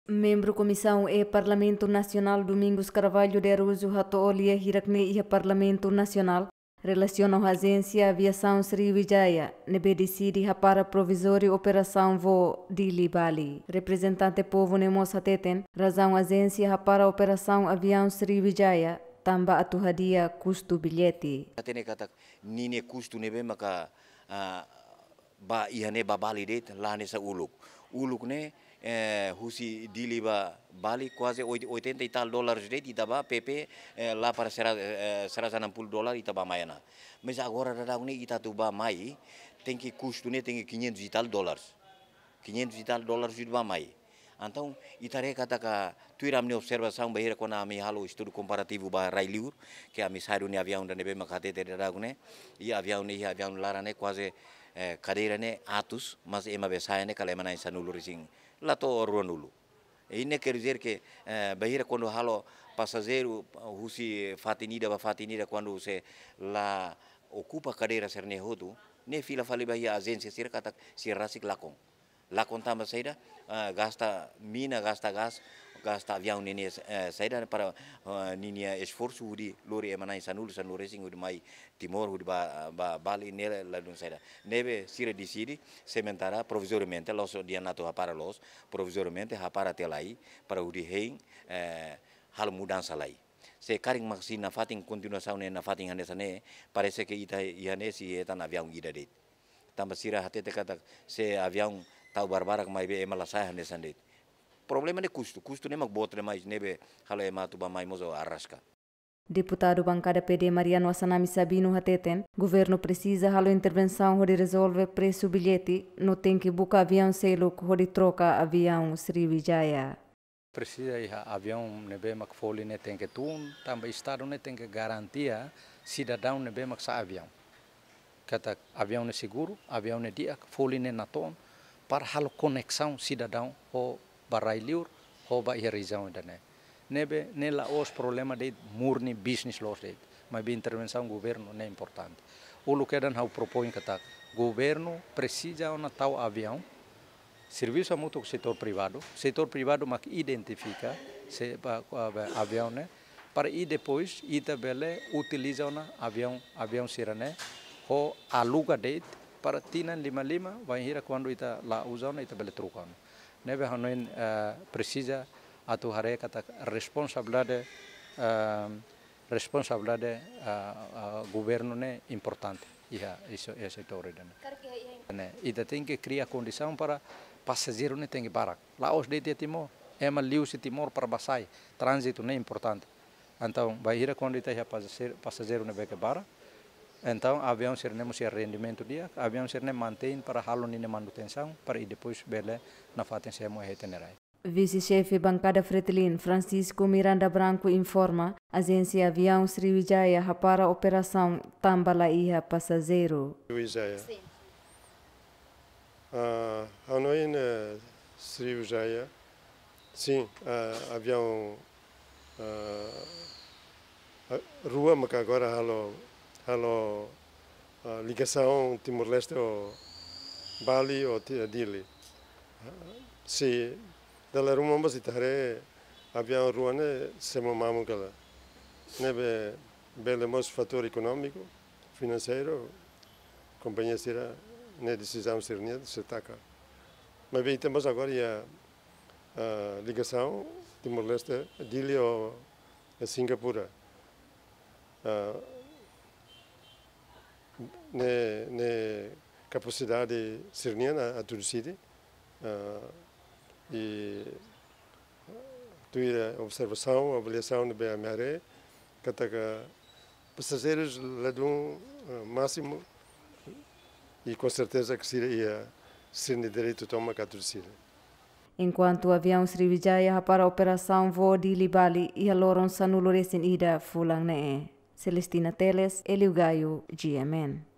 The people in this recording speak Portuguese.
Membro Comissão e Parlamento Nacional Domingos Carvalho de Arujo Hatolia Hirakne e Parlamento Nacional relacionam a Agência Aviação Sriwijaya, nebe decide para provisório operação voo Dili Bali. Representante povo Nemos Hateten, razão agência para operação avião Sriwijaya, tamba atuhadia custo bilhete. Atene kata nine custo nebe maka ba ihane ba Bali det lá nessa uluk ne husi Dili ba Bali quase 80 e tal dólares det itaba PP lá para $160 itaba maiana. Mas agora da ne itatuba mai tem que custo ne tem 500 e tal dólares. 500 e tal dólares itaba mai. Então, itare kata ka tuiram ne observação bahira quando a mi halo estudo comparativo ba Railiur, que a mi saiu ne avião da nebe makate de dragune, e avião lara ne quase cadeira ne atus, mas ema besaia ne kalemana insanulu rising, lato ruanulu. E ne quer dizer que bahira quando halo passageiro husi fatinida quando se la ocupa cadeira serne hotu, ne fila fali bahia agência sir kata sir rasik lakong. Lá contamos saída, gasta mina, gasta gás, gasta avião nini saída para nini esforço de lori emanai sanul racing de mai Timor de Bali nele lá não saída. Neve sira decide sementara provisoriamente los dia nato para los provisoriamente para telai para o de rei hal mudança lá. Se caring maksi na fating continuação na fating hanesane parece que ita ihane si etan avião ida det. Tambah sira hati kata se avião tau barbara mai be emala sai nessa net. Problema de custo nem magbotre mais nebe halo ematu ba mai mozo arrasca. Deputado bancada PD Mariano Assanami Sabino Hateten, governo precisa halo intervenção onde resolve preço bilhete, não tem que buscar avião selo onde troca avião Sriwijaya. Precisa avião nebe mak foli ne tem que tun, também estado ne tem que garantia cidadão nebe mak sa avião. Kata avião ne seguro, avião ne dia foli ne naton para halo conexão cidadão ho Barailiur ho ba irizão dane nebe nela os problema de murni business laws de mas be intervenção governo é importante o luquedan hau propõe kata governo precisa uma tal avião serviço muito setor privado mak identifica se avião né para e depois itabele utiliza uma avião sirane ho aluga de para tinan 55 vai hira quando ita la usana ita bele trucan nebe hanoin precisa atu hare kata responsabilidade governo ne importante isso setor ne ita tem que criar condição para passageiro ne tem que barak la os de Timor ema liu se Timor para basai trânsito ne importante então vai hira quando ita passageiro ne beke barak. Então, avião seremos rendimento dia, avião seremos mantém para halo nini manutenção, para e depois bele na faten semo retenerai. Vice-chefe bancada Fretilin, Francisco Miranda Branco informa, agência avião Sriwijaya para operação tambala iha passageiro. Sriwijaya. Sim. Hanoin Sriwijaya, sim, avião rua, mas agora halo ligação Timor-Leste ou Bali ou Dili. Se dalam rumah masih tahre avião rua ne semua mamu kala. Nebe belemos fator econômico, financeiro, companhia será ne decisão sernia setaca. Mas bem temos agora a ligação Timor-Leste Dili ou Singapura. Ne capacidade serniana a tudo sítio e tua observação, avaliação de BMR, que passageiros lá do máximo e com certeza que seria ser direito toma a tudo sítio. Enquanto o avião Sriwijaya para a operação voo Dili Bali e a Loron Sanulu Resin Ida Fulang Ne. Celestina Teles, Eliu Gaio, GMN.